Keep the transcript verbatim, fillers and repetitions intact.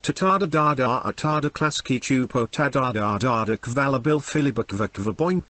Tatada da da atada Klasky Csupo tada da da da kvalabil filibakvakva boink